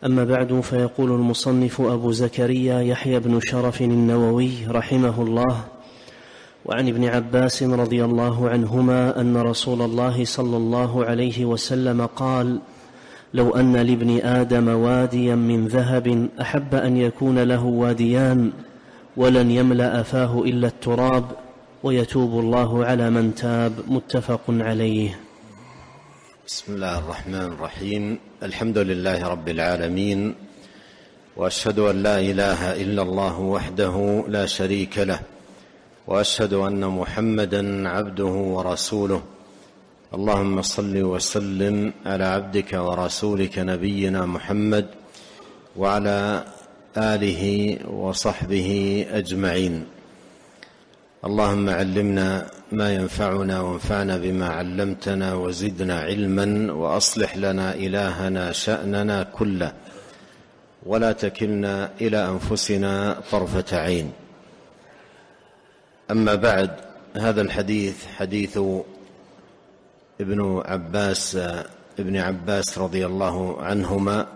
أما بعد، فيقول المصنف أبو زكريا يحيى بن شرف النووي رحمه الله: وعن ابن عباس رضي الله عنهما أن رسول الله صلى الله عليه وسلم قال: لو أن لابن آدم واديا من ذهب أحب أن يكون له واديان ولن يملأ فاه إلا التراب ويتوب الله على من تاب. متفق عليه. بسم الله الرحمن الرحيم. الحمد لله رب العالمين، وأشهد أن لا إله إلا الله وحده لا شريك له، وأشهد أن محمدا عبده ورسوله. اللهم صل وسلم على عبدك ورسولك نبينا محمد وعلى آله وصحبه أجمعين. اللهم علمنا ما ينفعنا وانفعنا بما علمتنا وزدنا علما، وأصلح لنا إلهنا شأننا كله، ولا تكلنا إلى أنفسنا طرفة عين. أما بعد، هذا الحديث حديث ابن عباس رضي الله عنهما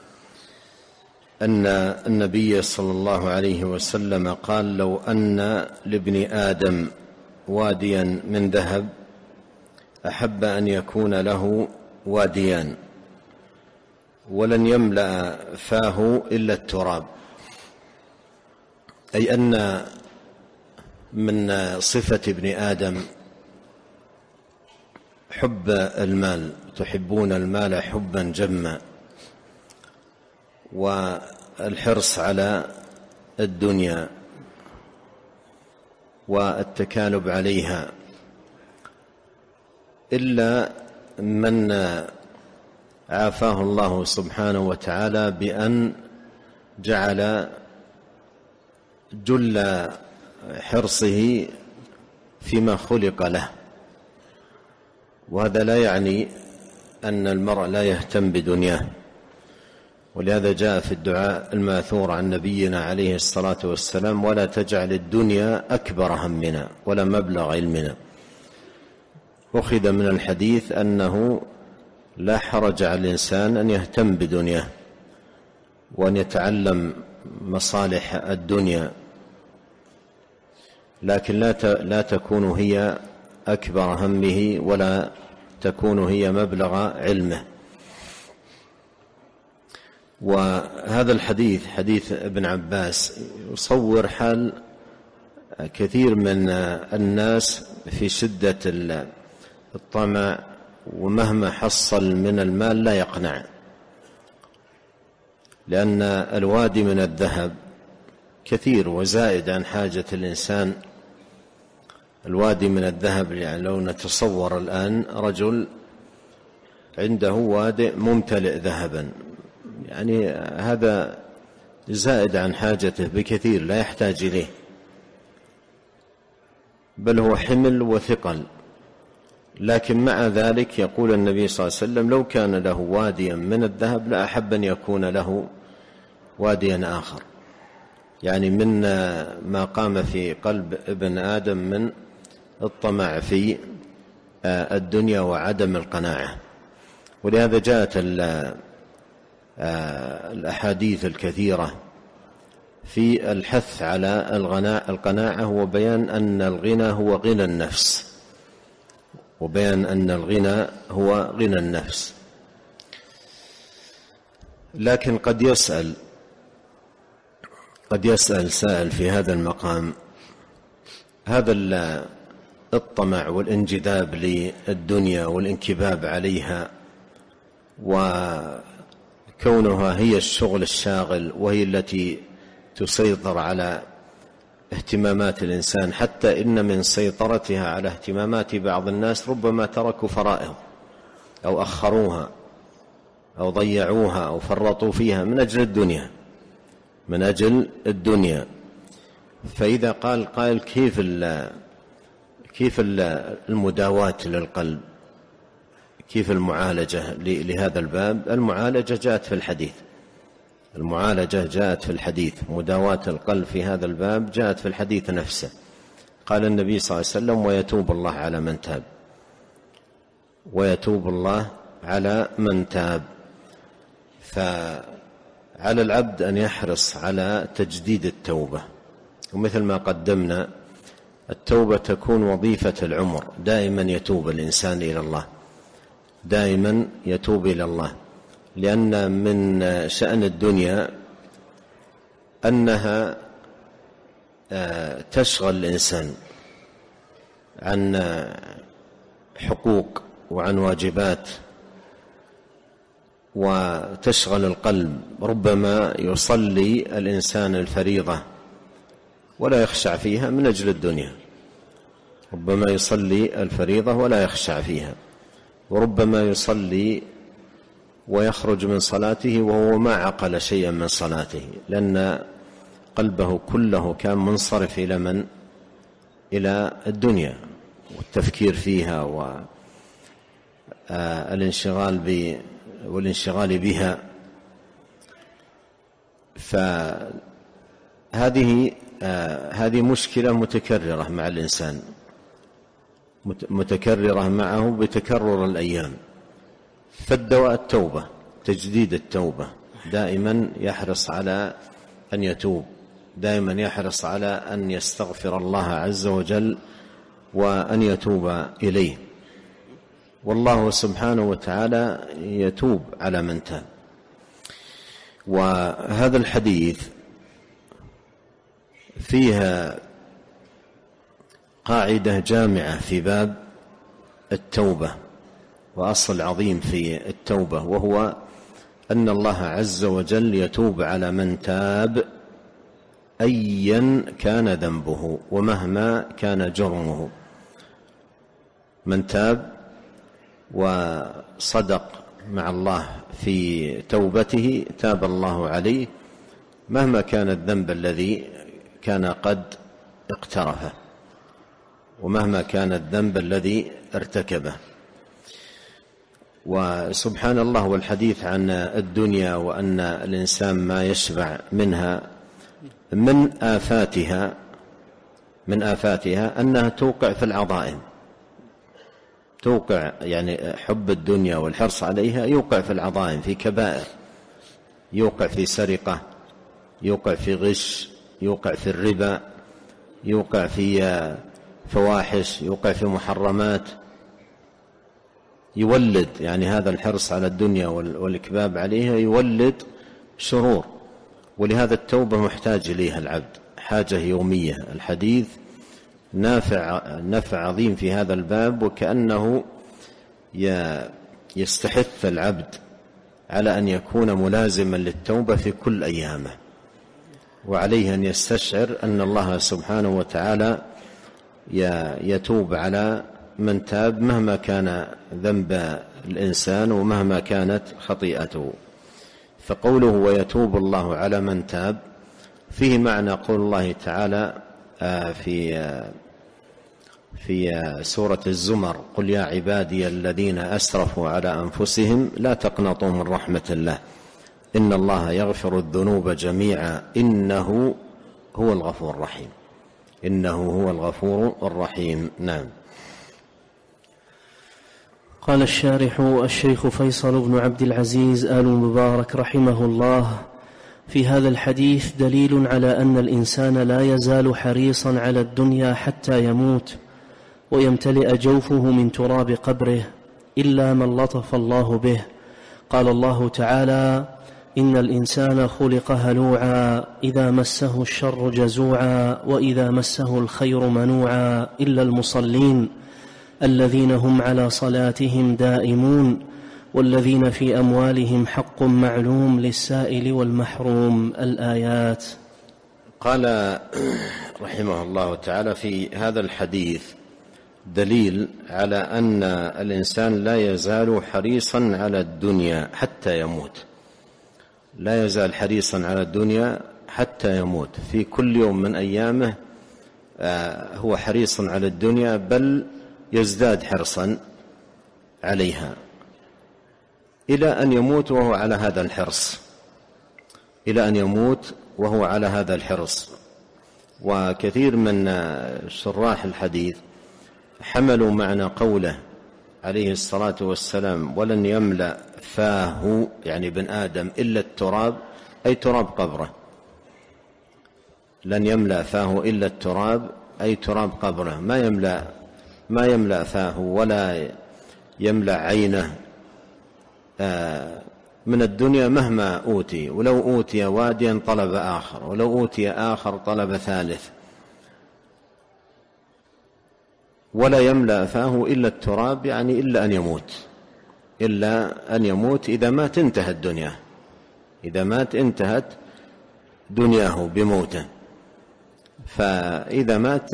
أن النبي صلى الله عليه وسلم قال: لو أن لابن آدم واديا من ذهب أحب أن يكون له واديان ولن يملأ فاه إلا التراب، أي أن من صفة ابن آدم حب المال، تحبون المال حبا جما، والحرص على الدنيا والتكالب عليها، إلا من عافاه الله سبحانه وتعالى بأن جعل جل حرصه فيما خلق له. وهذا لا يعني أن المرء لا يهتم بدنياه، ولهذا جاء في الدعاء الماثور عن نبينا عليه الصلاة والسلام: ولا تجعل الدنيا أكبر همنا ولا مبلغ علمنا. أخذ من الحديث أنه لا حرج على الإنسان أن يهتم بدنياه وأن يتعلم مصالح الدنيا، لكن لا تكون هي أكبر همه ولا تكون هي مبلغ علمه. وهذا الحديث، حديث ابن عباس، يصور حال كثير من الناس في شدة الطمع، ومهما حصل من المال لا يقنع، لأن الوادي من الذهب كثير وزائد عن حاجة الإنسان. الوادي من الذهب، يعني لو نتصور الآن رجل عنده وادي ممتلئ ذهبا، يعني هذا زائد عن حاجته بكثير، لا يحتاج إليه، بل هو حمل وثقل. لكن مع ذلك يقول النبي صلى الله عليه وسلم: لو كان له واديا من الذهب لأحب أن يكون له واديا آخر، يعني من ما قام في قلب ابن آدم من الطمع في الدنيا وعدم القناعة. ولهذا جاءت الأحاديث الكثيرة في الحث على القناعة، وبيان أن الغنى هو غنى النفس، لكن قد يسأل سائل في هذا المقام: هذا الطمع والانجذاب للدنيا والانكباب عليها وكونها هي الشغل الشاغل، وهي التي تسيطر على اهتمامات الإنسان، حتى إن من سيطرتها على اهتمامات بعض الناس ربما تركوا فرائض أو أخروها أو ضيعوها أو فرطوا فيها من أجل الدنيا. فإذا قال قائل: كيف المداواة للقلب، كيف المعالجة لهذا الباب؟ المعالجة جاءت في الحديث، مداواة القلب في هذا الباب جاءت في الحديث نفسه. قال النبي صلى الله عليه وسلم: ويتوب الله على من تاب، ويتوب الله على من تاب. على العبد أن يحرص على تجديد التوبة، ومثل ما قدمنا التوبة تكون وظيفة العمر، دائما يتوب الإنسان إلى الله، دائما يتوب إلى الله، لأن من شأن الدنيا أنها تشغل الإنسان عن حقوق وعن واجبات، وتشغل القلب. ربما يصلي الإنسان الفريضة ولا يخشع فيها من أجل الدنيا، ربما يصلي الفريضة ولا يخشع فيها، وربما يصلي ويخرج من صلاته وهو ما عقل شيئا من صلاته، لأن قلبه كله كان منصرف إلى من؟ إلى الدنيا والتفكير فيها والانشغال بها. فهذه مشكلة متكررة مع الإنسان، متكررة معه بتكرر الأيام. فالدواء التوبة، تجديد التوبة، دائما يحرص على أن يتوب، دائما يحرص على أن يستغفر الله عز وجل وأن يتوب إليه، والله سبحانه وتعالى يتوب على من تاب. وهذا الحديث فيها قاعدة جامعة في باب التوبة، وأصل عظيم في التوبة، وهو أن الله عز وجل يتوب على من تاب أيا كان ذنبه ومهما كان جرمه. من تاب وصدق مع الله في توبته تاب الله عليه مهما كان الذنب الذي كان قد اقترفه، ومهما كان الذنب الذي ارتكبه. وسبحان الله، والحديث عن الدنيا وأن الإنسان ما يشبع منها من آفاتها أنها توقع في العظائم، توقع يعني حب الدنيا والحرص عليها يوقع في العظائم، في كبائر، يوقع في سرقة، يوقع في غش، يوقع في الربا، يوقع في فواحش، يوقع في محرمات، يولد يعني هذا الحرص على الدنيا والإكباب عليها يولد شرور. ولهذا التوبة محتاج إليها العبد حاجة يومية. الحديث نافع عظيم في هذا الباب، وكأنه يستحث العبد على أن يكون ملازما للتوبة في كل أيامه، وعليه أن يستشعر أن الله سبحانه وتعالى يتوب على من تاب مهما كان ذنب الإنسان ومهما كانت خطيئته. فقوله ويتوب الله على من تاب فيه معنى قول الله تعالى في سورة الزمر: قل يا عبادي الذين أسرفوا على أنفسهم لا تقنطوا من رحمة الله إن الله يغفر الذنوب جميعا إنه هو الغفور الرحيم. إنه هو الغفور الرحيم. نعم. قال الشارح الشيخ فيصل بن عبد العزيز آل مبارك رحمه الله: في هذا الحديث دليل على أن الإنسان لا يزال حريصا على الدنيا حتى يموت ويمتلئ جوفه من تراب قبره إلا من لطف الله به. قال الله تعالى: إن الإنسان خلق هلوعا إذا مسه الشر جزوعا وإذا مسه الخير منوعا إلا المصلين الذين هم على صلاتهم دائمون والذين في أموالهم حق معلوم للسائل والمحروم. الآيات. قال رحمه الله تعالى: في هذا الحديث دليل على أن الإنسان لا يزال حريصا على الدنيا حتى يموت، لا يزال حريصا على الدنيا حتى يموت. في كل يوم من أيامه هو حريص على الدنيا، بل يزداد حرصا عليها إلى أن يموت وهو على هذا الحرص، إلى أن يموت وهو على هذا الحرص. وكثير من شراح الحديث حملوا معنى قوله عليه الصلاة والسلام: ولن يملأ فاه يعني ابن آدم إلا التراب، أي تراب قبره، لن يملأ فاه إلا التراب أي تراب قبره، ما يملأ فاه ولا يملأ عينه من الدنيا مهما أوتي، ولو أوتي واديا طلب آخر، ولو أوتي آخر طلب ثالث، ولا يملأ فاه إلا التراب، يعني إلا أن يموت. إذا مات انتهت دنياه، إذا مات انتهت دنياه بموته، فإذا مات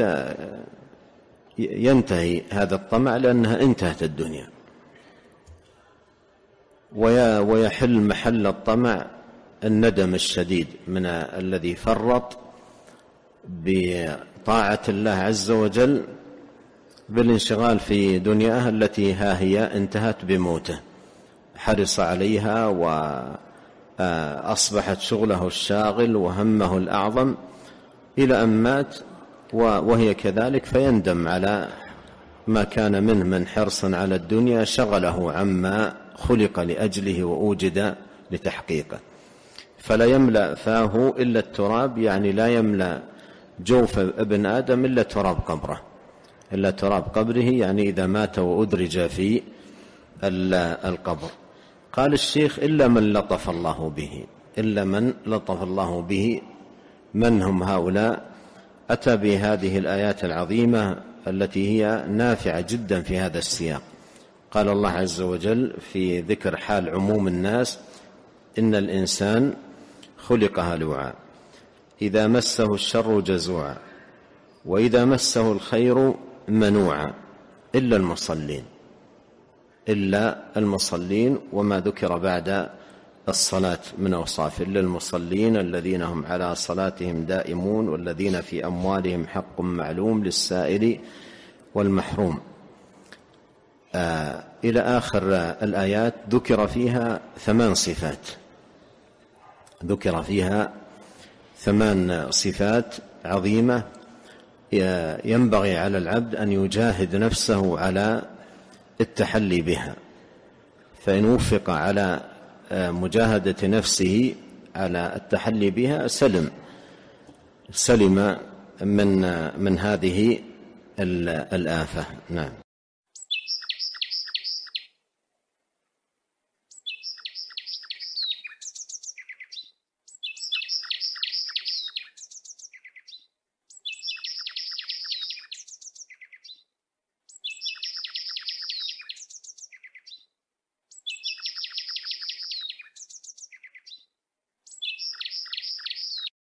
ينتهي هذا الطمع لأنها انتهت الدنيا، ويحل محل الطمع الندم الشديد من الذي فرط بطاعة الله عز وجل بالانشغال في دنياه التي ها هي انتهت بموته، حرص عليها وأصبحت شغله الشاغل وهمه الأعظم إلى أن مات وهي كذلك، فيندم على ما كان منه من حرص على الدنيا شغله عما خلق لأجله وأوجد لتحقيقه. فلا يملأ فاه إلا التراب، يعني لا يملأ جوف ابن آدم إلا تراب قبره، إلا تراب قبره، يعني إذا مات وأدرج في القبر. قال الشيخ: إلا من لطف الله به، إلا من لطف الله به. من هم هؤلاء؟ أتى بهذه الآيات العظيمة التي هي نافعة جدا في هذا السياق. قال الله عز وجل في ذكر حال عموم الناس: إن الإنسان خلق هلوعا إذا مسه الشر جزوعا وإذا مسه الخير منوعا إلا المصلين. وما ذكر بعد الصلاة من أوصاف: إلا المصلين الذين هم على صلاتهم دائمون والذين في أموالهم حق معلوم للسائل والمحروم، إلى آخر الآيات. ذكر فيها 8 صفات، ذكر فيها 8 صفات عظيمة ينبغي على العبد أن يجاهد نفسه على التحلي بها، فإن وفق على مجاهدة نفسه على التحلي بها سلم من هذه الآفة. نعم.